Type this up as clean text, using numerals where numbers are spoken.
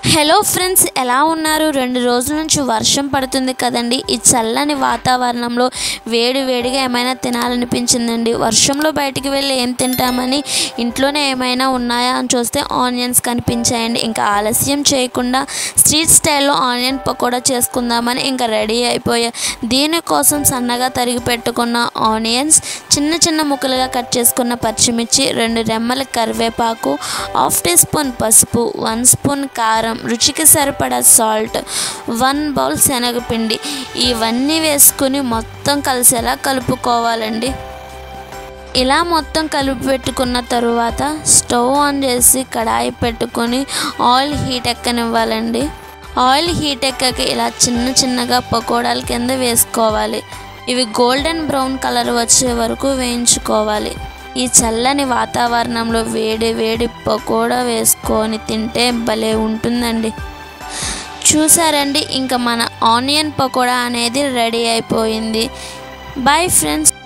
Hello friends, ఎలా ఉన్నారు? 2 రోజుల నుంచి వర్షం పడుతుంది కదండి. ఈ చల్లని వాతావరణంలో వేడిగా ఏమైనా తినాలనిపించిందండి. వర్షంలో బయటికి వెళ్ళి ఏం తింటామని ఇంట్లోనే ఏమైనా ఉన్నాయా అని చూస్తే ఆనియన్స్ కనిపించాయండి. ఇంకా ఆలస్యం చేయకుండా స్ట్రీట్ స్టైల్లో ఆనియన్ పకోడా చేసుకుందామని ఇంకా రెడీ అయిపోయా. దీనికోసం సన్నగా తరిగి పెట్టుకున్న ఆనియన్స్, చిన్న ముక్కలుగా కట్ చేసుకున్న పచ్చిమిర్చి, 2 రెమ్మల కరివేపాకు, 1/2 టీ స్పూన్ పసుపు, 1 స్పూన్ కారం, రుచికి సరిపడా సాల్ట్, 1 బౌల్ శనగపిండి, ఇవన్నీ వేసుకుని మొత్తం కలిసేలా కలుపుకోవాలండి. ఇలా మొత్తం కలిపి పెట్టుకున్న తరువాత స్టవ్ ఆన్ చేసి కడాయి పెట్టుకొని ఆయిల్ హీట్ ఎక్కనివ్వాలండి. ఆయిల్ హీట్ ఎక్కాక ఇలా చిన్నగా పకోడాల కింద వేసుకోవాలి. ఇవి గోల్డెన్ బ్రౌన్ కలర్ వచ్చే వరకు వేయించుకోవాలి. ఈ చల్లని వాతావరణంలో వేడి పకోడా వేసుకొని తింటే భలే ఉంటుందండి. చూసారండి, ఇంకా మన ఆనియన్ పకోడా అనేది రెడీ అయిపోయింది. Bye friends.